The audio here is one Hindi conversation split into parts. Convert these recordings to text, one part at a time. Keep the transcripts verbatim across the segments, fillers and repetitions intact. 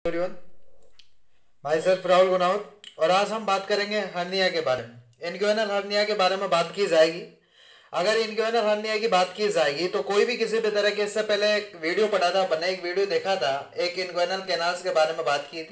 Everyone, myself Rahul Gunawat और आज हम बात करेंगे हर्निया के बारे में। इनग्वाइनल हर्निया के बारे में बात की जाएगी। अगर इनग्वाइनल हर्निया की बात की जाएगी तो कोई भी किसी भी तरह के, इससे पहले एक वीडियो पढ़ा था मैंने, एक वीडियो देखा था, एक इनग्वाइनल कैनाल्स के बारे में बात की थी।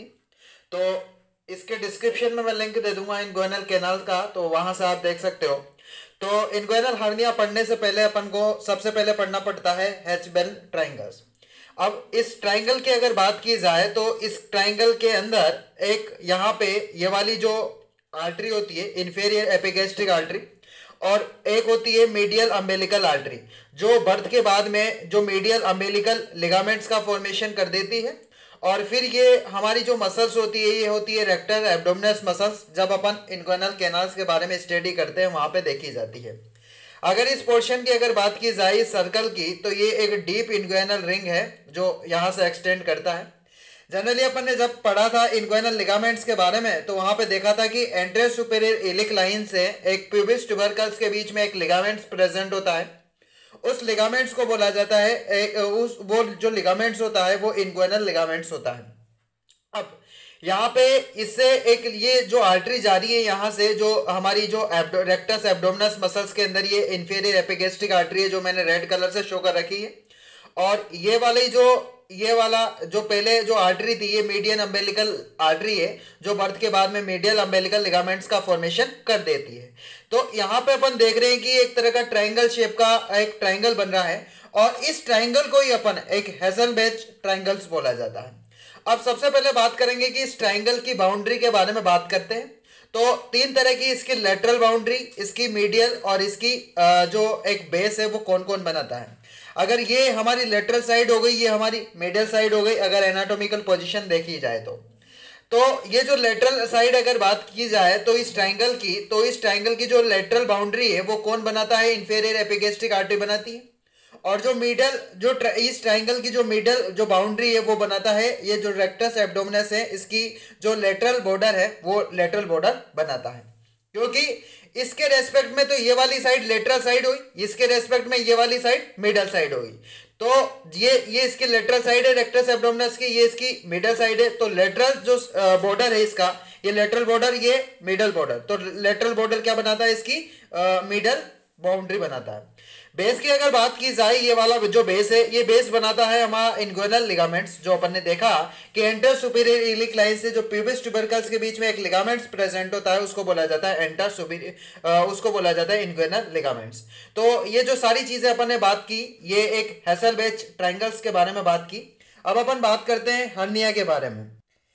तो इसके डिस्क्रिप्शन में मैं लिंक दे दूंगा इनग्वाइनल कैनाल का, तो वहां से आप देख सकते हो। तो इनग्वाइनल हर्निया पढ़ने से पहले अपन को सबसे पहले पढ़ना पड़ता है हेचबेन ट्राइंगल्स। अब इस ट्राइंगल की अगर बात की जाए तो इस ट्राइंगल के अंदर एक यहाँ पे ये वाली जो आर्टरी होती है इंफेरियर एपिगैस्ट्रिक आर्टरी, और एक होती है मीडियल अम्बेलिकल आर्टरी जो बर्थ के बाद में जो मीडियल अम्बेलिकल लिगामेंट्स का फॉर्मेशन कर देती है। और फिर ये हमारी जो मसल्स होती है ये होती है रेक्टर एब्डोमिनस मसल्स। जब अपन इनग्वाइनल कैनाल्स के बारे में स्टडी करते हैं वहां पे देखी जाती है। अगर इस पोर्शन की अगर बात की जाए इस सर्कल की, तो ये एक डीप इनग्वाइनल रिंग है जो यहाँ से एक्सटेंड करता है। जनरली अपन ने जब पढ़ा था इनग्वाइनल लिगामेंट्स के बारे में तो वहां पे देखा था कि एंटेरियर सुपेरियर इलिक लाइन से एक प्यूबिस ट्यूबरकल्स के बीच में एक लिगामेंट्स प्रेजेंट होता है। उस लिगामेंट्स को बोला जाता है एक, उस वो जो लिगामेंट्स होता है वो इनग्वाइनल लिगामेंट्स होता है। अब यहाँ पे इससे एक ये जो आर्टरी जा रही है यहाँ से, जो हमारी जो एब्डो रेक्टस एब्डोमिनस मसल्स के अंदर ये इंफीरियर एपिगैस्ट्रिक आर्टरी है जो मैंने रेड कलर से शो कर रखी है। और ये वाली जो ये वाला जो पहले जो आर्टरी थी ये मीडियन अम्बेलिकल आर्टरी है जो बर्थ के बाद में मीडियल अम्बेलिकल लिगामेंट्स का फॉर्मेशन कर देती है। तो यहाँ पे अपन देख रहे हैं कि एक तरह का ट्राइंगल शेप का एक ट्राइंगल बन रहा है और इस ट्राइंगल को ही अपन एक हेज़लबेच ट्राइंगल्स बोला जाता है। अब सबसे पहले बात करेंगे कि इस ट्राइंगल की बाउंड्री के बारे में बात करते हैं। तो तीन तरह की इसकी लेटरल बाउंड्री, इसकी मीडियल और इसकी जो एक बेस है वो कौन कौन बनाता है। अगर ये हमारी लेटरल साइड हो गई, ये हमारी मीडियल साइड हो गई अगर एनाटॉमिकल पोजीशन देखी जाए तो तो ये जो लेटरल साइड अगर बात की जाए तो इस ट्राइंगल की तो इस ट्राइंगल की जो लेटरल बाउंड्री है वो कौन बनाता है, इंफीरियर एपिगैस्ट्रिक आर्टरी बनाती है। और जो मिडल जो इस ट्राइंगल की जो मिडल जो बाउंड्री है वो बनाता है ये जो रेक्टस एब्डोमिनस है, इसकी जो लेटरल बॉर्डर है वो लेटरल बॉर्डर बनाता है। क्योंकि इसके रेस्पेक्ट में तो ये वाली साइड लेटरल साइड हुई, इसके रेस्पेक्ट में ये वाली साइड मिडल साइड होगी। तो ये ये इसकी लेटरल साइड है रेक्टस एब्डोमिनस की, ये इसकी मिडल साइड है। तो लेटरल जो बॉर्डर है इसका, ये लेटरल बॉर्डर, ये मिडल बॉर्डर। तो लेटरल बॉर्डर क्या बनाता है, इसकी मिडल बाउंड्री बनाता है। बेस की अगर बात की जाए, ये वाला जो बेस है ये बेस बनाता है हमारा इनग्वाइनल लिगामेंट्स। जो अपन ने देखा कि एंटर सुपीरियर इलिक लाइन से जो प्यूबिस ट्यूबरकल्स के बीच में एक लिगामेंट्स प्रेजेंट होता है उसको बोला जाता है एंटर सुपीरियर, उसको बोला जाता है इनग्वाइनल लिगामेंट्स। तो ये जो सारी चीजें अपन ने बात की, ये एक हेज़लबेच ट्राइंगल्स के बारे में बात की। अब अपन बात करते हैं हर्निया के बारे में।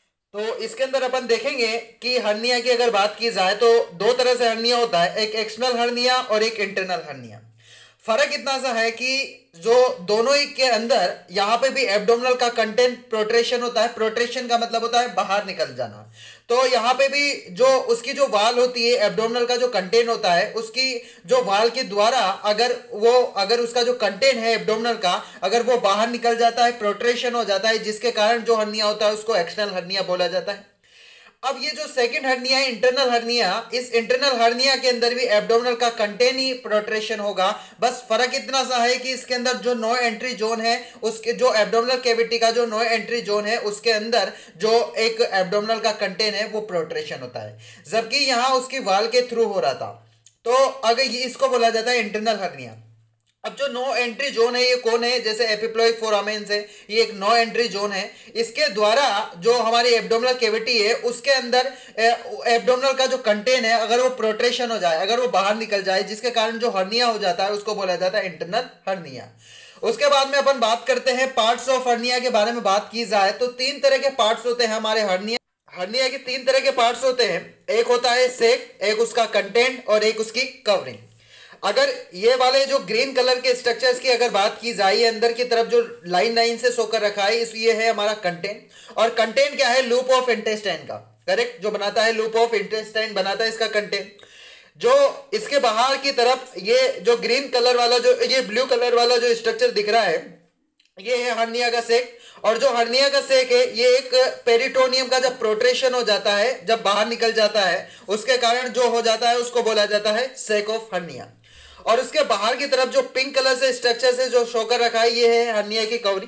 तो इसके अंदर अपन देखेंगे कि हर्निया की अगर बात की जाए तो दो तरह से हर्निया होता है, एक एक्सटर्नल हर्निया और एक इंटरनल हर्निया। फर्क इतना सा है कि जो दोनों ही के अंदर यहाँ पे भी एब्डोमिनल का कंटेंट प्रोट्रेशन होता है। प्रोट्रेशन का मतलब होता है बाहर निकल जाना। तो यहाँ पे भी जो उसकी जो वाल होती है एब्डोमिनल का जो कंटेंट होता है, उसकी जो वाल के द्वारा अगर वो अगर उसका जो कंटेंट है एब्डोमिनल का अगर वो बाहर निकल जाता है, प्रोट्रेशन हो जाता है, जिसके कारण जो हर्निया होता है उसको एक्सटर्नल हर्निया बोला जाता है। अब ये जो सेकंड हर्निया है इंटरनल हर्निया, इस इंटरनल हर्निया के अंदर भी एब्डोमिनल का कंटेंट ही प्रोट्रेशन होगा। बस फर्क इतना सा है कि इसके अंदर जो नो एंट्री जोन है, उसके जो एब्डोमिनल कैविटी का जो नो एंट्री जोन है उसके अंदर जो एक एब्डोमिनल का कंटेंट है वो प्रोट्रेशन होता है, जबकि यहाँ उसकी वाल के थ्रू हो रहा था। तो अगर ये इसको बोला जाता है इंटरनल हर्निया। अब जो नो एंट्री जोन है ये कौन है, जैसे एपिप्लॉइक फोरामेन्स है, ये एक नो एंट्री जोन है। इसके द्वारा जो हमारी एब्डोमिनल कैविटी है उसके अंदर एब्डोमिनल का जो कंटेंट है अगर वो प्रोट्रेशन हो जाए, अगर वो बाहर निकल जाए, जिसके कारण जो हर्निया हो जाता है उसको बोला जाता है इंटरनल हर्निया। उसके बाद में अपन बात करते हैं पार्ट्स ऑफ हर्निया के बारे में। बात की जाए तो तीन तरह के पार्ट्स होते हैं हमारे हर्निया हर्निया के तीन तरह के पार्ट्स होते हैं। एक होता है सेक, एक उसका कंटेंट और एक उसकी कवरिंग। अगर ये वाले जो ग्रीन कलर के स्ट्रक्चर्स की अगर बात की जाए, अंदर की तरफ जो लाइन लाइन से शो कर रखा है, इस ये है हमारा कंटेंट। और कंटेंट क्या है, लूप ऑफ इंटेस्टाइन का, करेक्ट, जो बनाता है लूप ऑफ इंटेस्टाइन बनाता है इसका कंटेंट। जो इसके बाहर की तरफ ये जो ग्रीन कलर वाला जो ये ब्लू कलर वाला जो स्ट्रक्चर दिख रहा है ये है हर्निया का सेक। और जो हर्निया का सेक है ये एक पेरिटोनियम का जब प्रोट्रेशन हो जाता है, जब बाहर निकल जाता है, उसके कारण जो हो जाता है उसको बोला जाता है सेक ऑफ हर्निया। और उसके बाहर की तरफ जो पिंक कलर से स्ट्रक्चर से जो शो कर रखा है ये है हर्निया की कवरिंग।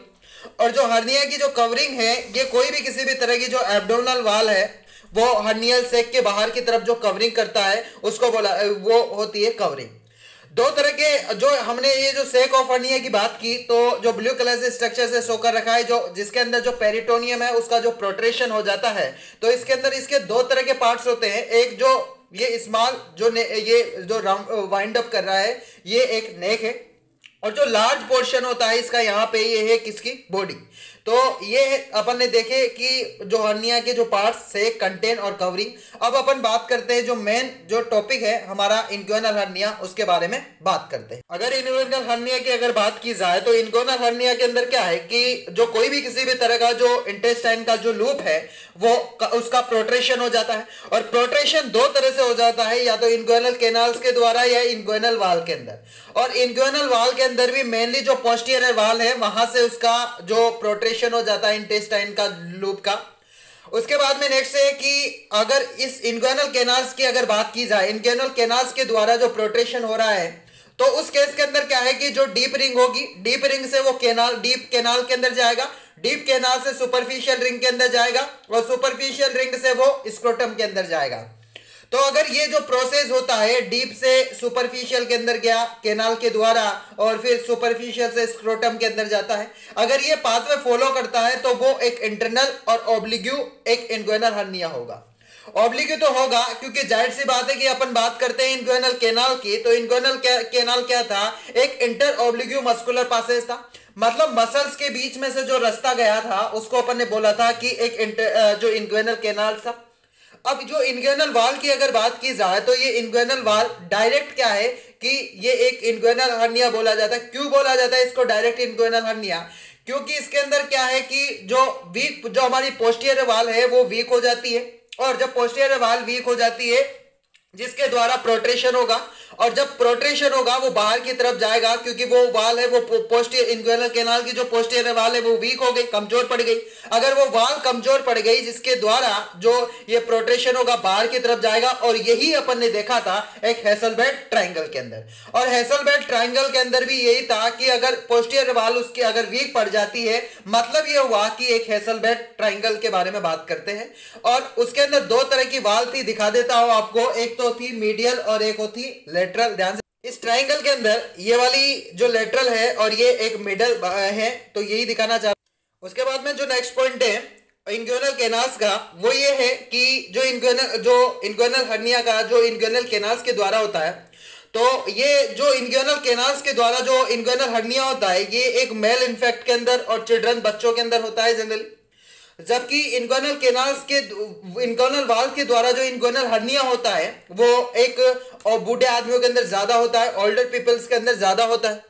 और जो हर्निया की जो कवरिंग है, ये कोई भी किसी भी तरह की जो एब्डोमिनल वाल है वो हर्नियल सेक के बाहर की तरफ जो कवरिंग करता है उसको बोला वो होती है कवरिंग। दो तरह के जो हमने ये जो सेक ऑफ हर्निया की बात की, तो जो ब्लू कलर से स्ट्रक्चर से शो कर रखा है, जो जिसके अंदर जो पेरिटोनियम है उसका जो प्रोट्रेशन हो जाता है, तो इसके अंदर इसके दो तरह के पार्ट्स होते हैं। एक जो ये स्मॉल जो ये जो राउंड वाइंड अप कर रहा है ये एक नेक है, और जो लार्ज पोर्शन होता है इसका यहाँ पे ये है किसकी बॉडी। तो ये अपन ने देखे कि जो हर्निया के जो पार्ट्स से कंटेन और कवरिंग। अब अपन बात करते हैं जो मेन जो टॉपिक है हमारा इनग्वाइनल हर्निया, उसके बारे में बात करते हैं। अगर इनग्वाइनल हर्निया की अगर बात की जाए तो इनग्वाइनल हर्निया के अंदर क्या है कि जो कोई भी किसी भी तरह का जो इंटेस्टाइन का जो लूप है वो उसका प्रोट्रेशन हो जाता है, और प्रोट्रेशन दो तरह से हो जाता है, या तो इनग्वाइनल कैनाल्स के द्वारा या इनग्वाइनल वाल के अंदर। और इनग्वाइनल वाल के अंदर भी मेनली जो पोस्टीरियर वाल है वहां से उसका जो प्रोट्रेशन हो जाता है इंटेस्टाइन का लूप का। उसके बाद में नेक्स्ट है कि अगर इस इनग्वाइनल कैनाल्स की अगर बात की जाए, इनग्वाइनल कैनाल्स के द्वारा जो प्रोट्रेशन हो रहा है, तो उस केस के अंदर क्या है कि जो डीप रिंग होगी, डीप रिंग से वो कैनाल डीप कैनाल के अंदर जाएगा, डीप कैनाल से सुपरफिशियल रिंग के अंदर जाएगा, और सुपरफिशियल रिंग से वो स्क्रोटम के अंदर जाएगा। तो अगर ये जो प्रोसेस होता है डीप से सुपरफिशियल के अंदर गया कैनाल के द्वारा, और फिर सुपरफिशियल से स्क्रोटम के अंदर जाता है, अगर ये पाथवे फॉलो करता है तो वो एक इंटरनल और ऑब्लिग्यू एक इनग्वाइनल हर्निया होगा। ऑब्लिग्यू तो होगा क्योंकि जाहिर सी बात है कि अपन बात करते हैं इनग्वाइनल कैनाल की, तो इनग्वाइनल कैनाल क्या था, एक इंटर ऑब्लिग्यू मस्कुलर पासेज था, मतलब मसल्स के बीच में से जो रास्ता गया था उसको अपन ने बोला था कि एक इंटर जो इनग्वाइनल कैनाल था। अब जो इनग्वाइनल वाल की अगर बात की जाए तो ये इनग्वाइनल वाल डायरेक्ट क्या है कि ये एक इनग्वाइनल हर्निया बोला जाता है। क्यों बोला जाता है इसको डायरेक्ट इनग्वाइनल हर्निया? क्योंकि इसके अंदर क्या है कि जो वीक जो हमारी पोस्टीरियर वाल है वो वीक हो जाती है, और जब पोस्टीरियर वाल वीक हो जाती है जिसके द्वारा प्रोट्रेशन होगा, और जब प्रोट्रेशन होगा वो बाहर की तरफ जाएगा, क्योंकि वो वाल है वो पोस्टीरियर इनग्वाइनल कैनाल की जो पोस्टीरियर वाल है वो वीक हो गई, कमजोर पड़ गई। अगर वो वाल कमजोर पड़ गई जिसके द्वारा जो ये प्रोट्रेशन होगा बाहर की तरफ जाएगा, और यही अपन ने देखा था एक हेसलबर्ग ट्रायंगल के अंदर। और हेसलबर्ग ट्रायंगल के अंदर भी यही था कि अगर पोस्टीरियर वाल उसकी अगर वीक पड़ जाती है, मतलब ये हुआ कि एक हेसलबर्ग ट्रायंगल के बारे में बात करते हैं। और उसके अंदर दो तरह की वाल थी, दिखा देता हूं आपको, एक तो थी मीडियल और एक होती लेटरल। ध्यान से इस ट्रायंगल के अंदर ये वाली जो लेटरल है और ये एक मिडल है, तो यही दिखाना चाहता हूं। उसके बाद में जो नेक्स्ट पॉइंट है इनग्वाइनल कैनाल्स का, वो ये है कि जो इनग्वाइनल जो इनग्वाइनल हर्निया का जो इनग्वाइनल कैनाल्स के द्वारा होता है, तो ये जो इनग्वाइनल कैनाल्स के द्वारा जो इनग्वाइनल हर्निया होता है ये एक मेल इन्फेक्ट के अंदर और चिल्ड्रन बच्चों के अंदर होता है जनरली, जबकि इनग्वाइनल कैनाल्स के इनग्वाइनल वाल के द्वारा जो इनग्वाइनल हर्निया होता है वो एक और बूढ़े आदमियों के अंदर ज्यादा होता है, ओल्डर पीपल्स के अंदर ज्यादा होता है।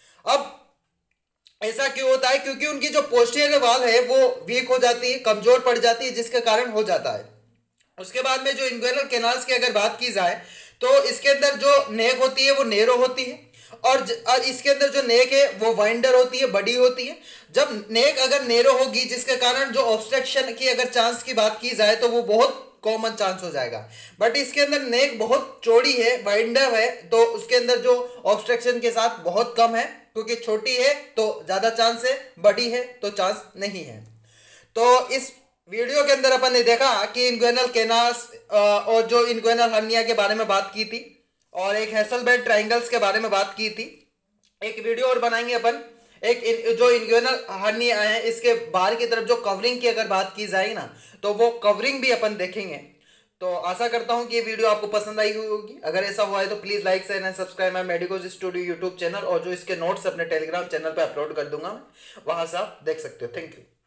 अब ऐसा क्यों होता है? क्योंकि उनकी जो पोस्टीरियर वाल है वो वीक हो जाती है, कमजोर पड़ जाती है, जिसके कारण हो जाता है। उसके बाद में जो इनग्वाइनल कैनाल्स की अगर बात की जाए तो इसके अंदर जो नेक होती है वो नेरो होती है, और, ज, और इसके अंदर जो नेक है वो वाइंडर होती है, बड़ी होती है। जब नेक अगर नेरो होगी जिसके कारण जो ऑब्स्ट्रक्शन की अगर चांस की बात की जाए तो वो बहुत कॉमन चांस हो जाएगा, बट इसके अंदर नेक बहुत चौड़ी है, वाइंडर है, तो उसके अंदर जो ऑब्स्ट्रक्शन के साथ बहुत कम है, क्योंकि छोटी है तो ज्यादा चांस है, बड़ी है तो चांस नहीं है। तो इस वीडियो के अंदर अपन ने देखा कि इनग्वाइनल कैनाल्स और जो इनग्वाइनल हर्निया के बारे में बात की थी, और एक हेसलबर्ग ट्रायंगल्स के बारे में बात की थी। एक वीडियो और बनाएंगे अपन, एक इन, जो इनग्वाइनल हर्निया है इसके बाहर की तरफ जो कवरिंग की अगर बात की जाएगी ना, तो वो कवरिंग भी अपन देखेंगे। तो आशा करता हूं कि ये वीडियो आपको पसंद आई हुई होगी। अगर ऐसा हुआ है तो please like share and subscribe my medicos studio YouTube channel, और जो इसके नोट्स अपने टेलीग्राम चैनल पे अपलोड कर दूंगा, वहां से आप देख सकते हो। Thank you.